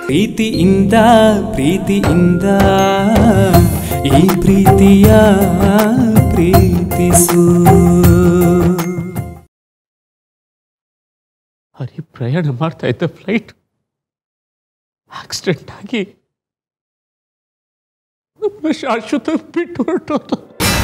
ಪ್ರೀತಿಯಿಂದ ಪ್ರೀತಿಯಿಂದ ಈ ಪ್ರೀತಿಯ ಪ್ರೀತಿಸು. ಹರಿ ಪ್ರಯಾಣ ಮಾಡ್ತಾ ಇದ್ದ ಫ್ಲೈಟ್ ಆಕ್ಸಿಡೆಂಟ್ ಆಗಿ ಶಾಶ್ವತ ಬಿಟ್ಟು ಹೊರಟೋದು.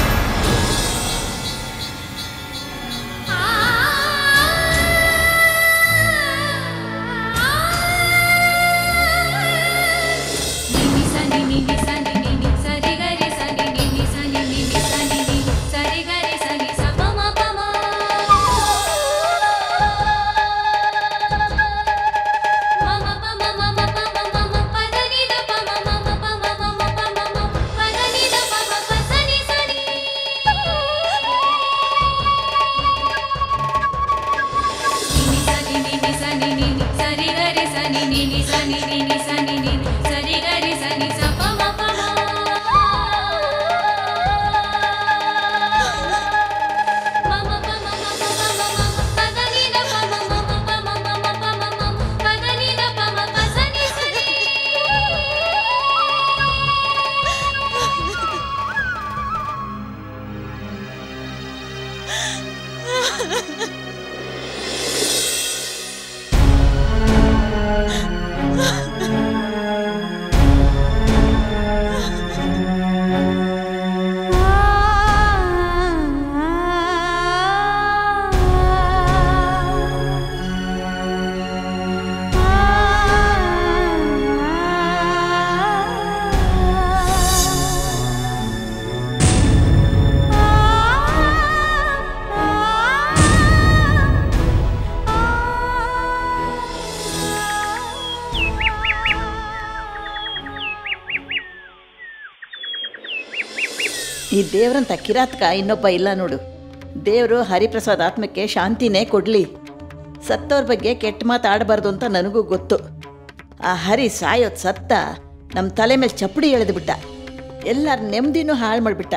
ಈ ದೇವ್ರಂತ ಕಿರಾತಕ ಇನ್ನೊಬ್ಬ ಇಲ್ಲ ನೋಡು. ದೇವರು ಹರಿಪ್ರಸಾದ್ ಆತ್ಮಕ್ಕೆ ಶಾಂತಿನೇ ಕೊಡಲಿ. ಸತ್ತವ್ರ ಬಗ್ಗೆ ಕೆಟ್ಟ ಮಾತಾಡಬಾರ್ದು ಅಂತ ನನಗೂ ಗೊತ್ತು. ಆ ಹರಿ ಸಾಯೋದು ಸತ್ತ ನಮ್ಮ ತಲೆ ಮೇಲೆ ಚಪ್ಪಡಿ ಎಳೆದುಬಿಟ್ಟ. ಎಲ್ಲರ ನೆಮ್ಮದಿನೂ ಹಾಳು ಮಾಡಿಬಿಟ್ಟ.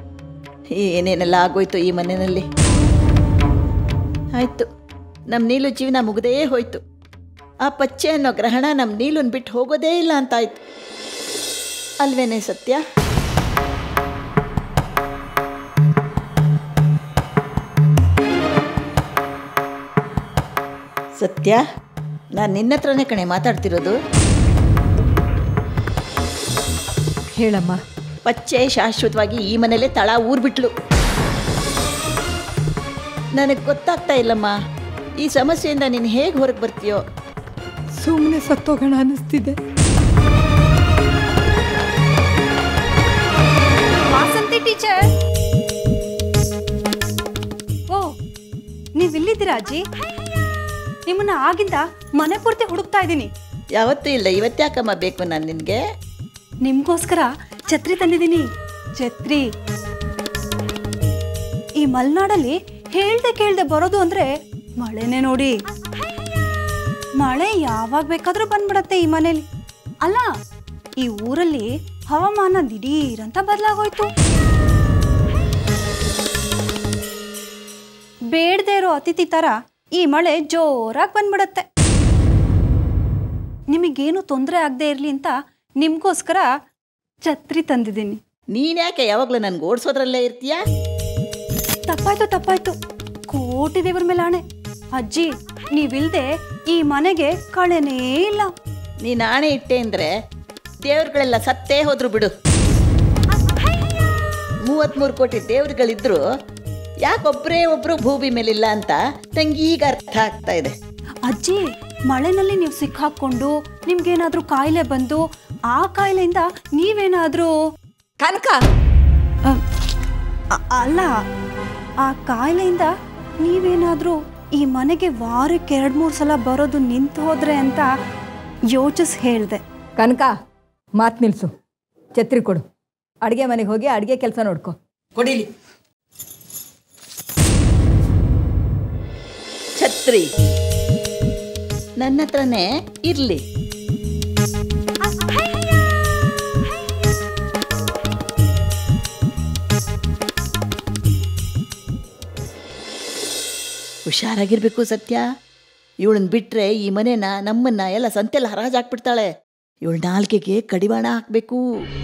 ಏನೇನೆಲ್ಲ ಆಗೋಯ್ತು ಈ ಮನೆಯಲ್ಲಿ. ಆಯಿತು, ನಮ್ಮ ನೀಲು ಜೀವನ ಮುಗ್ದೇ ಹೋಯ್ತು. ಆ ಪಚ್ಚೆ ಅನ್ನೋ ಗ್ರಹಣ ನಮ್ಮ ನೀಲುನ್ ಬಿಟ್ಟು ಹೋಗೋದೇ ಇಲ್ಲ ಅಂತಾಯ್ತು ಅಲ್ವೇನೆ ಸತ್ಯ? ಸತ್ಯ, ನಾನು ನಿನ್ನ ಹತ್ರನೇ ಕಣೆ ಮಾತಾಡ್ತಿರೋದು. ಹೇಳಮ್ಮ. ಪಚ್ಚೆ ಶಾಶ್ವತವಾಗಿ ಈ ಮನೇಲೆ ತಳ ಊರ್ಬಿಟ್ಲು. ನನಗೆ ಗೊತ್ತಾಗ್ತಾ ಇಲ್ಲಮ್ಮ, ಈ ಸಮಸ್ಯೆಯಿಂದ ನೀನು ಹೇಗೆ ಹೊರಗೆ ಬರ್ತೀಯೋ. ಸುಮ್ಮನೆ ಸತ್ತೋಗೋಣ ಅನ್ನಿಸ್ತಿದೆ. ವಾಸಂತಿ ಟೀಚರ್, ಓ ನೀವಿಲ್ಲಿದ್ದೀರಾ ಅಜ್ಜಿ? ನಿಮ್ಮನ್ನ ಆಗಿಂದ ಮನೆ ಪೂರ್ತಿ ಹುಡುಕ್ತಾ ಇದ್ದೀನಿ. ಯಾವತ್ತೂ ಇಲ್ಲ, ಇವತ್ತ್ಯಾಕಮ್ಮ ಬೇಕು ನಾನು ನಿನಗೆ? ನಿಮ್ಗೋಸ್ಕರ ಛತ್ರಿ ತಂದಿದ್ದೀನಿ. ಛತ್ರಿ ಈ ಮಲೆನಾಡಲ್ಲಿ ಹೇಳ್ದೆ ಕೇಳ್ದೆ ಬರೋದು ಅಂದ್ರೆ ಮಳೆನೇ ನೋಡಿ. ಮಳೆ ಯಾವಾಗ ಬೇಕಾದ್ರೂ ಬಂದ್ಬಿಡತ್ತೆ ಈ ಮನೇಲಿ. ಅಲ್ಲ, ಈ ಊರಲ್ಲಿ ಹವಾಮಾನ ದಿಢೀರಂತ ಬದಲಾಗೋಯ್ತು. ಬೇಡದೇ ಇರೋ ಅತಿಥಿ ತರ ಈ ಮಳೆ ಜೋರಾಗಿ ಬಂದ್ಬಿಡತ್ತೆ. ನಿಮಗೇನು ತೊಂದರೆ ಆಗದೆ ಇರಲಿ ಅಂತ ನಿಮ್ಗೋಸ್ಕರ ಛತ್ರಿ ತಂದಿದ್ದೀನಿ. ನೀನ್ಯಾಕೆ ಯಾವಾಗಲೂ ನನ್ಗೆ ಓಡಿಸೋದ್ರಲ್ಲೇ ಇರ್ತೀಯಾ? ತಪ್ಪಾಯ್ತು. ಕೋಟಿ ದೇವ್ರ ಮೇಲೆ ಆಣೆ ಅಜ್ಜಿ, ನೀವಿಲ್ದೆ ಈ ಮನೆಗೆ ಕಳೆನೇ ಇಲ್ಲ. ನೀನು ಆಣೆ ಇಟ್ಟೆ ಅಂದರೆ ದೇವ್ರುಗಳೆಲ್ಲ ಸತ್ತೇ ಹೋದ್ರು ಬಿಡು. 33 ಕೋಟಿ ದೇವ್ರುಗಳಿದ್ರು ಯಾಕೊಬ್ಬರೇ ಒಬ್ಬರು ಭೂಮಿ ಮೇಲಿಲ್ಲ ಅಂತ ತಂಗೀಗ ಅರ್ಥ ಆಗ್ತಾ ಇದೆ. ಅಜ್ಜಿ, ಮಳೆನಲ್ಲಿ ನೀವು ಸಿಕ್ಕಾಕೊಂಡು ನಿಮ್ಗೇನಾದ್ರೂ ಕಾಯಿಲೆ ಬಂದು ಆ ಕಾಯಿಲೆಯಿಂದ ನೀವೇನಾದ್ರೂ ಕನಕ ಅಲ್ಲ, ಆ ಕಾಯಿಲೆಯಿಂದ ನೀವೇನಾದ್ರೂ ಈ ಮನೆಗೆ ವಾರಕ್ಕೆ 2-3 ಸಲ ಬರೋದು ನಿಂತು ಹೋದ್ರೆ ಅಂತ ಯೋಚಿಸಿ ಹೇಳಿದೆ. ಕನಕ, ಮಾತು ನಿಲ್ಸು. ಛತ್ರಿ ಕೊಡು. ಅಡುಗೆ ಮನೆಗೆ ಹೋಗಿ ಅಡುಗೆ ಕೆಲಸ ನೋಡ್ಕೊ. ಕೊಡಿಲಿ ಛತ್ರಿ, ನನ್ನ ಹತ್ರನೇ ಇರ್ಲಿ. ಹುಷಾರಾಗಿರ್ಬೇಕು ಸತ್ಯ. ಇವಳನ್ನ ಬಿಟ್ರೆ ಈ ಮನೆನ ನಮ್ಮನ್ನ ಎಲ್ಲ ಸಂತೆಲ್ಲ ಹರಾಜಾಕ್ಬಿಡ್ತಾಳೆ. ಇವಳ ನಾಲ್ಕೆಗೆ ಕಡಿವಾಣ ಹಾಕಬೇಕು.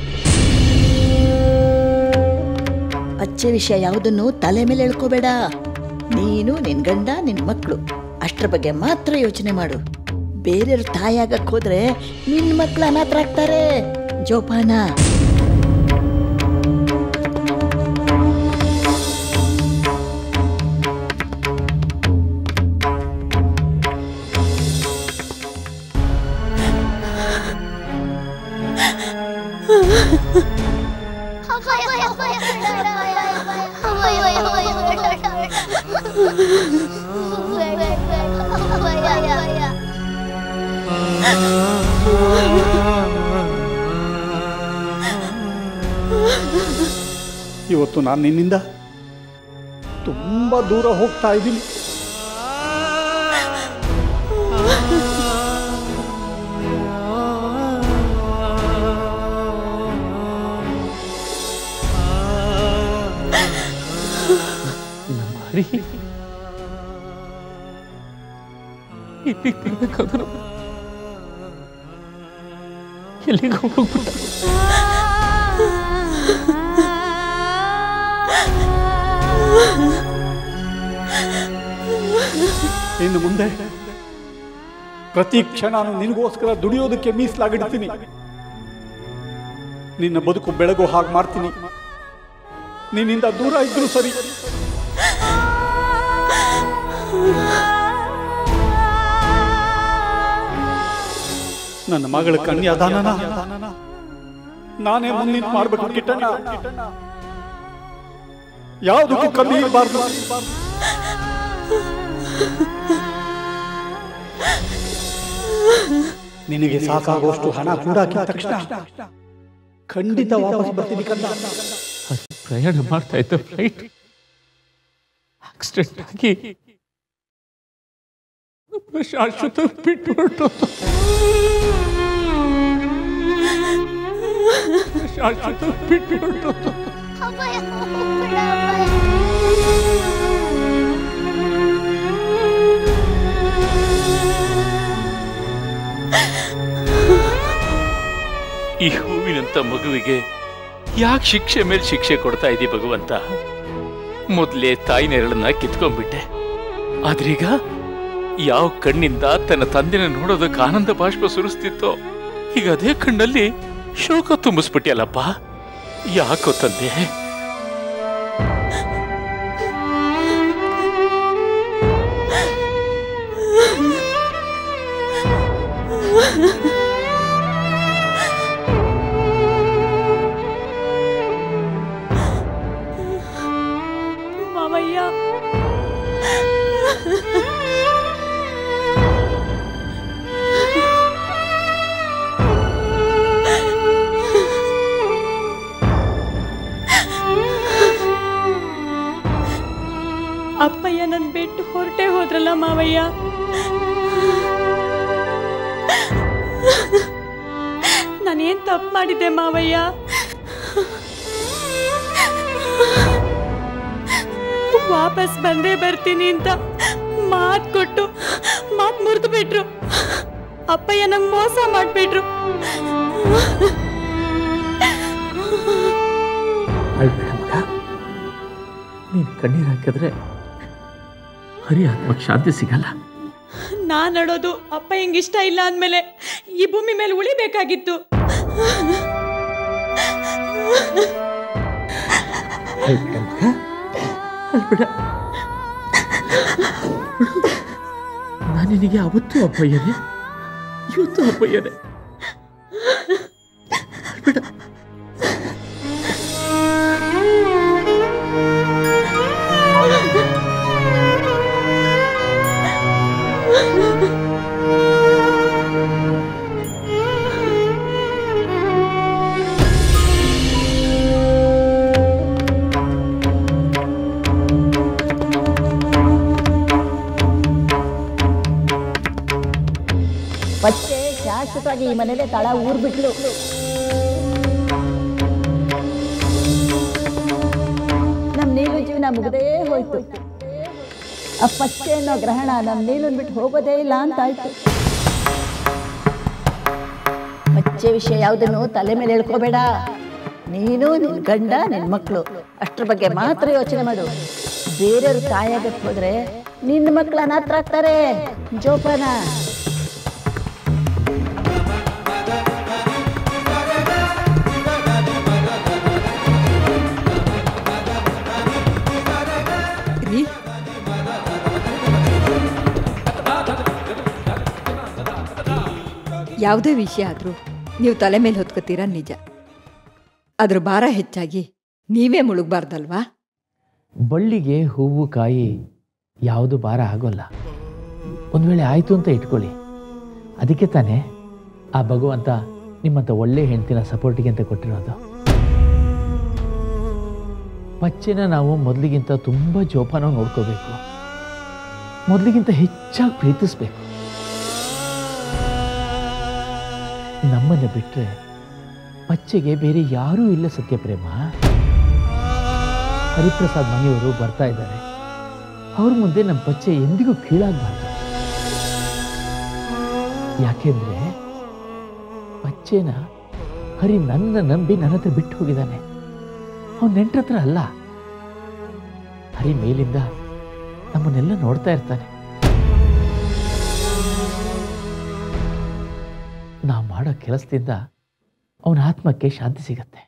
ಅಚ್ಚೆ ವಿಷಯ ಯಾವುದನ್ನು ತಲೆ ಮೇಲೆ ಎಳ್ಕೋಬೇಡ. ನೀನು ನಿನ್ ಗಂಡ ನಿನ್ ಮಕ್ಕಳು ಅಷ್ಟರ ಬಗ್ಗೆ ಮಾತ್ರ ಯೋಚನೆ ಮಾಡು. ಬೇರೆಯವ್ರ ತಾಯಾಗಕ್ಕೆ ಹೋದ್ರೆ ನಿನ್ ಮಕ್ಕಳು ಅನಾಥರಾಗ್ತಾರೆ. ಜೋಪಾನ. ಇವತ್ತು ನಾನು ನಿನ್ನಿಂದ ತುಂಬ ದೂರ ಹೋಗ್ತಾ ಇದ್ದೀನಿ. ಹರಿ ಇಲ್ಲಿಗೆ ಬರ್ಬೇಕಾದ್ರು ಎಲ್ಲಿಗೆ ಹೋಗ್ಬಿಟ್ಟ? ಇನ್ನು ಮುಂದೆ ಪ್ರತಿ ಕ್ಷಣ ನಾನು ನಿನಗೋಸ್ಕರ ದುಡಿಯೋದಕ್ಕೆ ಮೀಸಲಾಗಿಡ್ತೀನಿ. ನಿನ್ನ ಬದುಕು ಬೆಳಗೋ ಹಾಗೆ ಮಾಡ್ತೀನಿ. ನಿನ್ನಿಂದ ದೂರ ಇದ್ರು ಸರಿ. ನನ್ನ ಮಗಳ ಕನ್ಯಾದಾನನ ನಾನೇ ಮುಂದಿನ ಮಾಡ್ಬೇಕು ಕಿಟ್ಟಣ್ಣ. ಯಾವುದಕ್ಕೂ ಕಮ್ಮಿ ಇರಬಾರ್ದು. ನಿನಗೆ ಸಾಕಾಗುವಷ್ಟು ಹಣ ಕೂಡ ಹಾಕಿದ ತಕ್ಷಣ ಖಂಡಿತ ವಾಪಸ್ ಬರ್ತೀನಿ ಕಂದ. ಪ್ರಯಾಣ ಮಾಡ್ತಾ ಇದ್ದ ಫ್ಲೈಟ್ ಆಕ್ಸಿಡೆಂಟ್ ಆಗಿ ಶಾಶ್ವತ ಬಿಟ್ಟು ಹೊರಟೋದು. ಶಾಶ್ವತ ಬಿಟ್ಟು ಹೊರಟೋದು. ಈ ಹೂವಿನಂತ ಮಗುವಿಗೆ ಯಾಕೆ ಶಿಕ್ಷೆ ಮೇಲೆ ಶಿಕ್ಷೆ ಕೊಡ್ತಾ ಇದ್ದೀ ಭಗವಂತ? ಮೊದಲೇ ತಾಯಿ ನೆರಳನ್ನ ಕಿತ್ಕೊಂಡ್ಬಿಟ್ಟೆ. ಆದ್ರೀಗ ಯಾವ ಕಣ್ಣಿಂದ ತನ್ನ ತಂದೆನ ನೋಡೋದಕ್ಕೆ ಆನಂದ ಬಾಷ್ಪ ಸುರಿಸ್ತಿತ್ತೋ, ಈಗ ಅದೇ ಕಣ್ಣಲ್ಲಿ ಶೋಕ ತುಂಬಿಸ್ಬಿಟ್ಟಿಯಲ್ಲಪ್ಪ. ಯಾಕೋ ತಂದೆ? ಮಾವಯ್ಯ, ಅಪ್ಪಯ್ಯ ನನ್ ಬಿಟ್ಟು ಹೊರಟೆ ಹೋದ್ರಲ್ಲ ಮಾವಯ್ಯ. ನಾನೇನ್ ತಪ್ಪು ಮಾಡಿದ್ದೆ ಮಾವಯ್ಯ? ವಾಪಸ್ ಬಂದೇ ಬರ್ತೀನಿ ಅಂತ ಮಾತು ಕೊಟ್ಟು ಮಾತು ಮುರಿದು ಬಿಟ್ರು. ಅಪ್ಪಯ್ಯ ನಂಗೆ ಮೋಸ ಮಾಡ್ಬಿಟ್ರು. ಅಳ್ಬೇಡ ಮಗ. ನೀನು ಕಣ್ಣೀರು ಹಾಕಿದ್ರೆ ಹರಿ ಆತ್ಮಕ್ಕೆ ಶಾಂತಿ ಸಿಗಲ್ಲ. ನಾನ್ ಅಳೋದು ಅಪ್ಪ ಹಿಂಗೆ ಇಷ್ಟ ಇಲ್ಲ ಅಂದಮೇಲೆ ಈ ಭೂಮಿ ಮೇಲೆ ಉಳಿಬೇಕಾಗಿತ್ತು. ಅಳ್ಬೇಡ ಮಗ, ಅಳ್ಬೇಡ. ನಾನು ನಿನಗೆ ಅವತ್ತು ಅಪ್ಪಯ್ಯನೇ, ಇವತ್ತು ಅಪ್ಪಯ್ಯನೇ. ಅಳ್ಬೇಡ. ಪಚ್ಚೆ ಶಾಶ್ವತವಾಗಿ ಈ ಮನೇಲೆ ತಳ ಊರ್ಬಿಟ್ಲು. ನಮ್ಮ ನೀಲು ಜೀವನ ಮುಗದೇ ಹೋಯ್ತು. ಆ ಪಚ್ಚೆ ಅನ್ನೋ ಗ್ರಹಣ ನಮ್ಮ ನೀಲನ್ ಬಿಟ್ಟು ಹೋಗೋದೇ ಇಲ್ಲ ಅಂತಾಯ್ತು. ಲಜ್ಜೆ ವಿಷಯ ಯಾವುದನ್ನು ತಲೆ ಮೇಲೆ ಹೇಳ್ಕೋಬೇಡ. ನೀನು ನಿನ್ನ ಗಂಡ ನಿನ್ನ ಮಕ್ಕಳು ಅಷ್ಟ್ರ ಬಗ್ಗೆ ಮಾತ್ರ ಯೋಚನೆ ಮಾಡು. ಬೇರೆಯವ್ರ ತಾಯಾಗಕ್ಕೆ ಹೋದ್ರೆ ನಿನ್ನ ಮಕ್ಕಳು ಅನಾಥರಾಗ್ತಾರೆ. ಜೋಪಾನ. ಯಾವುದೇ ವಿಷಯ ಆದರೂ ನೀವು ತಲೆ ಮೇಲೆ ಹೊತ್ಕೋತೀರ ನಿಜ. ಅದ್ರ ಭಾರ ಹೆಚ್ಚಾಗಿ ನೀವೇ ಮುಳುಗಬಾರ್ದಲ್ವಾ? ಬಳ್ಳಿಗೆ ಹೂವು ಕಾಯಿ ಯಾವುದು ಭಾರ ಆಗೋಲ್ಲ. ಒಂದು ವೇಳೆ ಆಯಿತು ಅಂತ ಇಟ್ಕೊಳ್ಳಿ, ಅದಕ್ಕೆ ತಾನೇ ಆ ಭಗವಂತ ನಿಮ್ಮಂಥ ಒಳ್ಳೆ ಹೆಂಡತಿನ ಸಪೋರ್ಟಿಗೆ ಅಂತ ಕೊಟ್ಟಿರೋದು. ಪಚ್ಚೆನ ನಾವು ಮೊದಲಿಗಿಂತ ತುಂಬ ಜೋಪಾನ ನೋಡ್ಕೋಬೇಕು, ಮೊದಲಿಗಿಂತ ಹೆಚ್ಚಾಗಿ ಪ್ರೀತಿಸ್ಬೇಕು. ನಮ್ಮನ್ನು ಬಿಟ್ಟರೆ ಪಚ್ಚೆಗೆ ಬೇರೆ ಯಾರೂ ಇಲ್ಲ ಸತ್ಯಪ್ರೇಮ. ಹರಿಪ್ರಸಾದ್ ಮನೆಯವರು ಬರ್ತಾ ಇದ್ದಾರೆ, ಅವ್ರ ಮುಂದೆ ನಮ್ಮ ಪಚ್ಚೆ ಎಂದಿಗೂ ಕೀಳಾಗಬಾರ್ದು. ಯಾಕೆಂದ್ರೆ ಪಚ್ಚೆನ ಹರಿ ನನ್ನ ನಂಬಿ ನನ್ನ ಹತ್ರ ಬಿಟ್ಟು ಹೋಗಿದ್ದಾನೆ. ಅವನ ನೆಂಟ್ರ ಹತ್ರ ಅಲ್ಲ. ಹರಿ ಮೇಲಿಂದ ನಮ್ಮನ್ನೆಲ್ಲ ನೋಡ್ತಾ ಇರ್ತಾನೆ. ನಾವು ಮಾಡೋ ಕೆಲಸದಿಂದ ಅವನ ಆತ್ಮಕ್ಕೆ ಶಾಂತಿ ಸಿಗತ್ತೆ.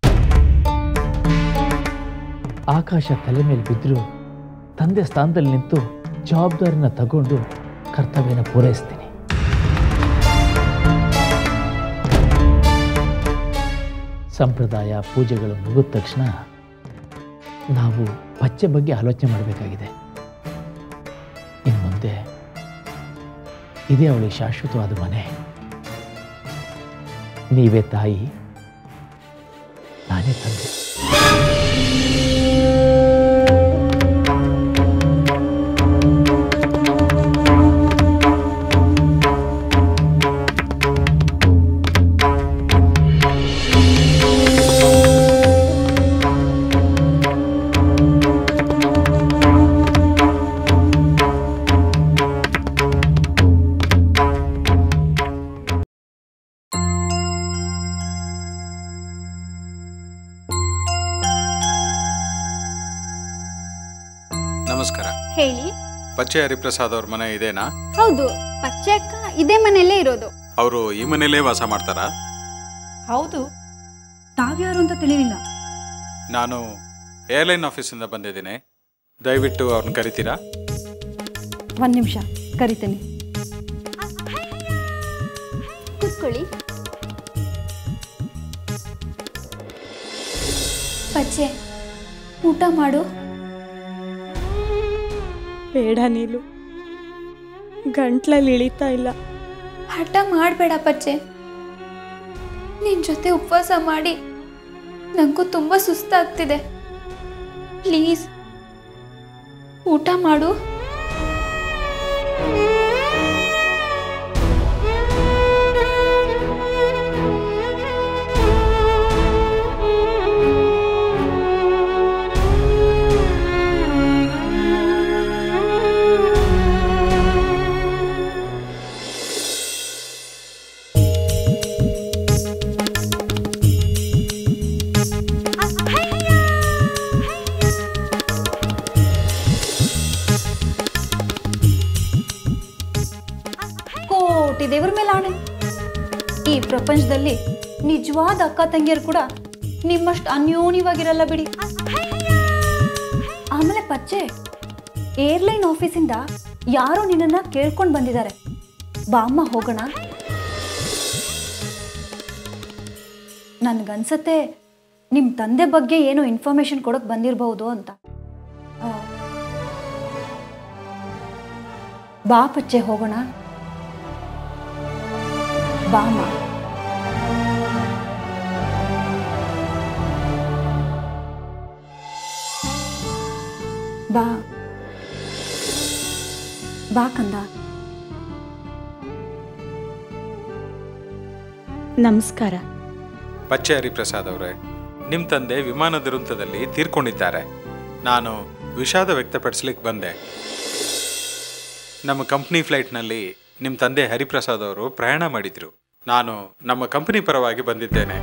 ಆಕಾಶ ತಲೆ ಮೇಲೆ ಬಿದ್ದರೂ ತಂದೆ ಸ್ಥಾನದಲ್ಲಿ ನಿಂತು ಜವಾಬ್ದಾರಿನ ತಗೊಂಡು ಕರ್ತವ್ಯನ ಪೂರೈಸ್ತೀನಿ. ಸಂಪ್ರದಾಯ ಪೂಜೆಗಳು ಮುಗಿದ ತಕ್ಷಣ ನಾವು ಪಚ್ಚೆ ಬಗ್ಗೆ ಆಲೋಚನೆ ಮಾಡಬೇಕಾಗಿದೆ. ಇನ್ನು ಮುಂದೆ ಇದೇ ಅವಳಿಗೆ ಶಾಶ್ವತವಾದ ಮನೆ. ನೀವೇ ತಾಯಿ, ನಾನೇ ತಂದೆ. ನಮಸ್ಕಾರ. ಹೇಳಿ. ಪಚ್ಚೆ ಹರಿಪ್ರಸಾದ್ ಅವ್ರ ಮನೆ ಇದೇನಾ? ಹೌದು, ಪಚ್ಚೆ ಅಕ್ಕ ಇದೇ ಮನೆಯಲ್ಲೇ ಇರೋದು. ಅವರು ಈ ಮನೆಯಲ್ಲೇ ವಾಸ ಮಾಡ್ತಾರಾ? ಹೌದು. ತಾವ್ಯಾರು ಅಂತ ತಿಳಿಲಿಲ್ಲ. ನಾನು ಏರ್ಲೈನ್ ಆಫೀಸಿಂದ ಬಂದಿದ್ದೀನಿ. ದಯವಿಟ್ಟು ಅವ್ರನ್ನ ಕರಿತೀರಾ? ಒಂದು ನಿಮಿಷ ಕರಿತೀನಿ. ಕೂತ್ಕೊಳ್ಳಿ. ಪಚ್ಚೆ, ಊಟ ಮಾಡು. ಬೇಡ ನೀಲು, ಗಂಟ್ಲಲ್ಲಿ ಇಳಿತಾ ಇಲ್ಲ. ಹಠ ಮಾಡಬೇಡ ಪಚ್ಚೆ. ನಿನ್ನ ಜೊತೆ ಉಪವಾಸ ಮಾಡಿ ನನಗೂ ತುಂಬ ಸುಸ್ತಾಗ್ತಿದೆ. ಪ್ಲೀಸ್ ಊಟ ಮಾಡು. ದೇವರ ಮೇಲೆ ಆಣೆ, ಈ ಪ್ರಪಂಚದಲ್ಲಿ ನಿಜವಾದ ಅಕ್ಕ ತಂಗಿಯರು ಕೂಡ ನಿಮ್ಮಷ್ಟು ಅನ್ಯೋನ್ಯವಾಗಿರಲ್ಲ ಬಿಡಿ. ಆಮೇಲೆ ಪಚ್ಚೆ, ಏರ್ಲೈನ್ ಆಫೀಸಿಂದ ಯಾರೋ ನಿನ್ನನ್ನ ಕೇಳ್ಕೊಂಡು ಬಂದಿದ್ದಾರೆ. ಬಾಮ್ಮ ಹೋಗೋಣ. ನನ್ಗನ್ಸತ್ತೆ ನಿಮ್ಮ ತಂದೆ ಬಗ್ಗೆ ಏನೋ ಇನ್ಫಾರ್ಮೇಶನ್ ಕೊಡೋಕೆ ಬಂದಿರಬಹುದು ಅಂತ. ಬಾ ಪಚ್ಚೆ, ಹೋಗೋಣ. ಬಾಮ. ಬಾ ಬಾ ಕಂದ. ನಮಸ್ಕಾರ. ಪಚ್ಚೆ ಹರಿಪ್ರಸಾದ್ ಅವರೇ, ನಿಮ್ಮ ತಂದೆ ವಿಮಾನ ದುರಂತದಲ್ಲಿ ತೀರ್ಕೊಂಡಿದ್ದಾರೆ. ನಾನು ವಿಷಾದ ವ್ಯಕ್ತಪಡಿಸ್ಲಿಕ್ಕೆ ಬಂದೆ. ನಮ್ಮ ಕಂಪ್ನಿ ಫ್ಲೈಟ್ನಲ್ಲಿ ನಿಮ್ಮ ತಂದೆ ಹರಿಪ್ರಸಾದ್ ಅವರು ಪ್ರಯಾಣ ಮಾಡಿದ್ರು. ನಾನು ನಮ್ಮ ಕಂಪನಿ ಪರವಾಗಿ ಬಂದಿದ್ದೇನೆ.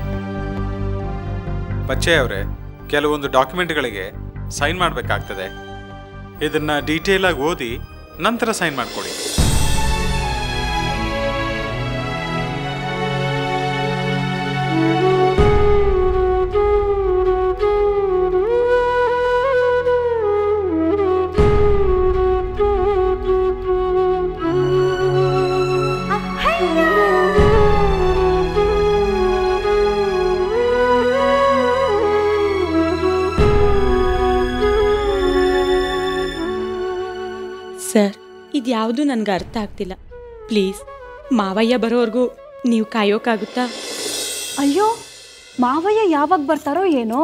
ಬಚ್ಚೆ ಅವರೇ, ಕೆಲವೊಂದು ಡಾಕ್ಯುಮೆಂಟ್ಗಳಿಗೆ ಸೈನ್ ಮಾಡಬೇಕಾಗ್ತದೆ. ಇದನ್ನು ಡೀಟೇಲ್ ಆಗಿ ಓದಿ ನಂತರ ಸೈನ್ ಮಾಡಿಕೊಡಿ. ಸರ್, ಇದ್ಯಾವುದು ನನಗೆ ಅರ್ಥ ಆಗ್ತಿಲ್ಲ. ಪ್ಲೀಸ್, ಮಾವಯ್ಯ ಬರೋವರೆಗೂ ನೀವು ಕಾಯೋಕ್ಕಾಗುತ್ತಾ? ಅಯ್ಯೋ, ಮಾವಯ್ಯ ಯಾವಾಗ ಬರ್ತಾರೋ ಏನೋ.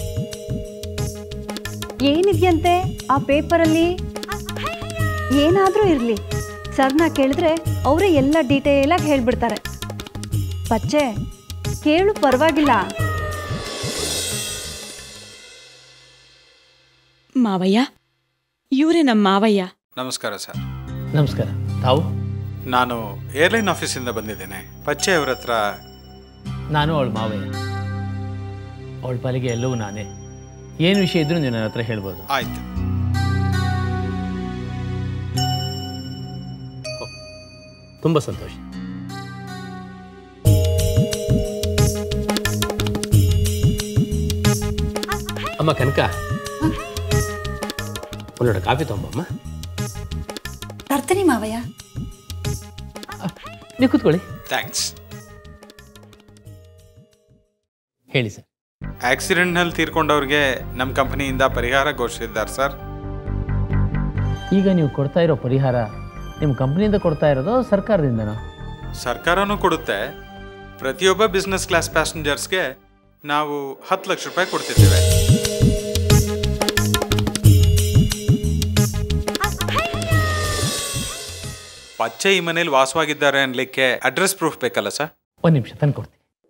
ಏನಿದೆಯಂತೆ ಆ ಪೇಪರಲ್ಲಿ? ಏನಾದರೂ ಇರಲಿ, ಸರ್ನ ಕೇಳಿದ್ರೆ ಅವರೇ ಎಲ್ಲ ಡೀಟೇಲಾಗಿ ಹೇಳ್ಬಿಡ್ತಾರೆ. ಬಚ್ಚೆ, ಕೇಳು, ಪರವಾಗಿಲ್ಲ. ಮಾವಯ್ಯ, ಇವರೇ ನಮ್ಮ ಮಾವಯ್ಯ. ನಮಸ್ಕಾರ ಸರ್. ನಮಸ್ಕಾರ. ತಾವು? ನಾನು ಏರ್ಲೈನ್ ಆಫೀಸಿಂದ ಬಂದಿದ್ದೇನೆ. ಬಚ್ಚೆ ಅವ್ರ ಹತ್ರ. ನಾನು ಅವಳ ಮಾವಯ್ಯ. ಅವಳ ಪಾಲಿಗೆ ಎಲ್ಲವೂ ನಾನೇ. ಏನು ವಿಷಯ ಇದ್ರೂ ನೀವು ನನ್ನ ಹತ್ರ ಹೇಳ್ಬೋದು. ಆಯ್ತು. ತುಂಬ ಸಂತೋಷ. ಅಮ್ಮ ಕನಕ, ಒಂದೊಡ ಕಾಫಿ ತೊಂಬಮ್ಮ. ತರ್ತೀನಿ ಮಾವಯ್ಯ. ನೀವು ಕೂತ್ಕೊಳ್ಳಿ. ಥ್ಯಾಂಕ್ಸ್. ಹೇಳಿ ಸರ್. ಆಕ್ಸಿಡೆಂಟ್ನಲ್ಲಿ ತೀರ್ಕೊಂಡವ್ರಿಗೆ ನಮ್ಮ ಕಂಪನಿಯಿಂದ ಪರಿಹಾರ ಘೋಷಿಸಿದ್ದಾರೆ ಸರ್. ಈಗ ನೀವು ಕೊಡ್ತಾ ಇರೋ ಪರಿಹಾರ ನಿಮ್ಮ ಕಂಪ್ನಿಯಿಂದ ಕೊಡ್ತಾ ಇರೋದು ಸರ್ಕಾರದಿಂದನೋ? ಸರ್ಕಾರನೂ ಕೊಡುತ್ತೆ. ಪ್ರತಿಯೊಬ್ಬ ಬಿಸ್ನೆಸ್ ಕ್ಲಾಸ್ ಪ್ಯಾಸೆಂಜರ್ಸ್ಗೆ ನಾವು 10 ಲಕ್ಷ ರೂಪಾಯಿ ಕೊಡ್ತಿದ್ದೇವೆ. ಬಚ್ಚೆ ಈ ಮನೇಲಿ ವಾಸವಾಗಿದ್ದಾರೆ ಅನ್ಲಿಕ್ಕೆ ಅಡ್ರೆಸ್ ಪ್ರೂಫ್ ಬೇಕಲ್ಲ ಸರ್? ಒಂದು ನಿಮಿಷ ತಂದು ಕೊಡ್ತೀನಿ.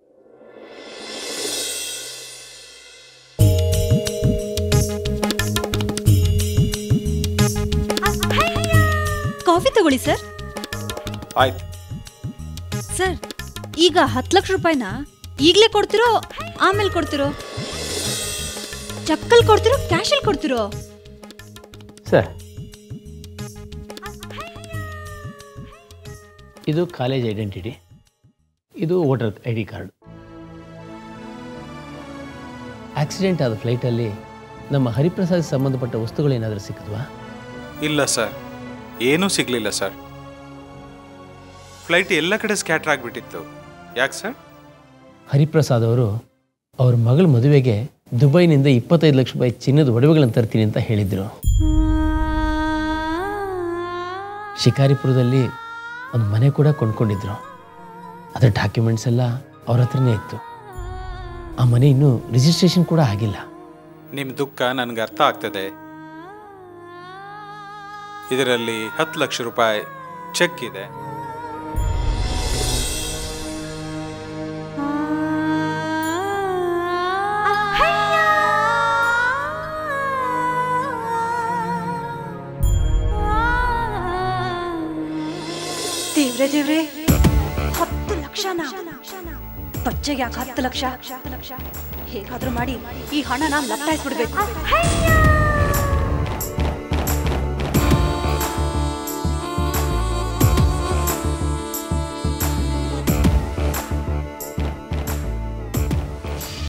ಕಾಫಿ ತಗೊಳ್ಳಿ ಸರ್. ಆಯ್ತು ಸರ್, ಈಗ 10 ಲಕ್ಷ ರೂಪಾಯಿನ ಈಗಲೇ ಕೊಡ್ತಿರೋ ಆಮೇಲೆ ಕೊಡ್ತಿರೋ? ಚೆಕ್ಕಲ್ಲಿ ಕೊಡ್ತಿರೋ ಕ್ಯಾಶಲ್ಲಿ ಕೊಡ್ತಿರೋ? ಸರ್, ಇದು ಕಾಲೇಜ್ ಐಡೆಂಟಿಟಿ, ಇದು ವೋಟರ್ ID ಕಾರ್ಡ್. ಆಕ್ಸಿಡೆಂಟ್ ಆದ ಫ್ಲೈಟಲ್ಲಿ ನಮ್ಮ ಹರಿಪ್ರಸಾದ್ ಸಂಬಂಧಪಟ್ಟ ವಸ್ತುಗಳೇನಾದರೂ ಸಿಕ್ಕಿದ್ವಾ? ಇಲ್ಲ ಸರ್, ಏನೂ ಸಿಗಲಿಲ್ಲ ಸರ್. ಫ್ಲೈಟ್ ಎಲ್ಲ ಕಡೆ ಸ್ಕ್ಯಾಟರ್ ಆಗಿಬಿಟ್ಟಿತ್ತು. ಯಾಕೆ ಸರ್? ಹರಿಪ್ರಸಾದ್ ಅವರು ಅವ್ರ ಮಗಳ ಮದುವೆಗೆ ದುಬೈನಿಂದ 25 ಲಕ್ಷ ರೂಪಾಯಿ ಚಿನ್ನದ ಒಡವೆಗಳನ್ನು ತರ್ತೀನಿ ಅಂತ ಹೇಳಿದರು. ಶಿಕಾರಿಪುರದಲ್ಲಿ ಒಂದು ಮನೆ ಕೂಡ ಕೊಂಡ್ಕೊಂಡಿದ್ರು. ಅದರ ಡಾಕ್ಯುಮೆಂಟ್ಸ್ ಎಲ್ಲ ಅವ್ರ ಹತ್ರನೇ ಇತ್ತು. ಆ ಮನೆ ಇನ್ನೂ ರಿಜಿಸ್ಟ್ರೇಷನ್ ಕೂಡ ಆಗಿಲ್ಲ. ನಿಮ್ಮ ದುಃಖ ನನಗೆ ಅರ್ಥ ಆಗ್ತದೆ. ಇದರಲ್ಲಿ 10 ಲಕ್ಷ ರೂಪಾಯಿ ಚೆಕ್ ಇದೆ. ದೇವ್ರೆ ದೇವ್ರೆ, 10 ಲಕ್ಷನ? ಬಚ್ಚೆಗೆ ಯಾಕೆ 10 ಲಕ್ಷ? ಹೇಗಾದ್ರೂ ಮಾಡಿ ಈ ಹಣನ ಲಟ್ಟಾಯಿಸ್ಬಿಡ್ಬೇಕು.